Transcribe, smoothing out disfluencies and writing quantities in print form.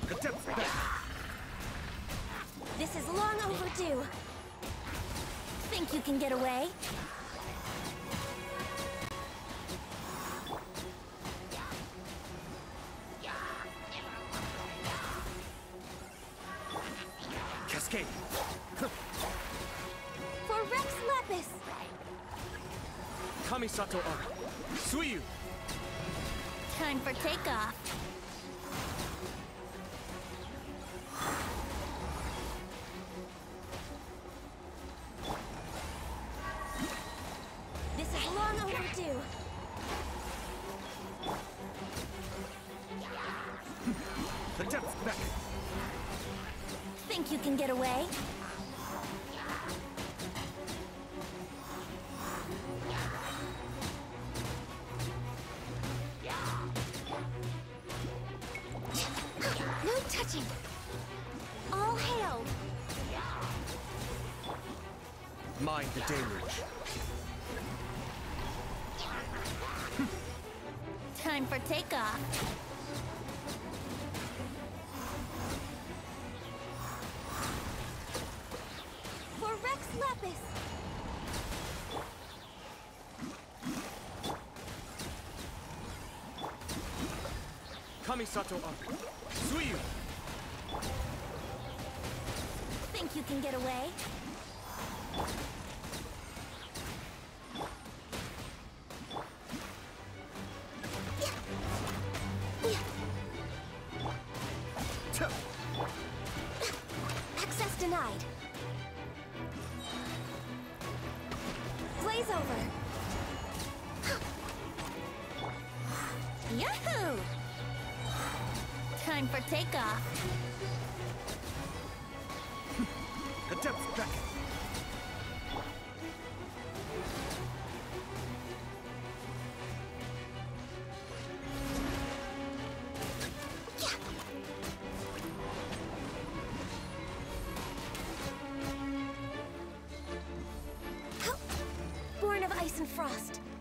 The depth's back. This is long overdue. Think you can get away? Cascade. For Rex Lapis! Kamisato Ara. Suiyu. Time for takeoff. This is long overdue. The depth's back. Think you can get away? No touching! All hail! Mind the deluge. Time for takeoff. For Rex Lapis! Kamisato Ara. Suiyu. Think you can get away? Access denied. Blaze over. Yahoo! Time for takeoff. The depth's back. Born of ice and frost.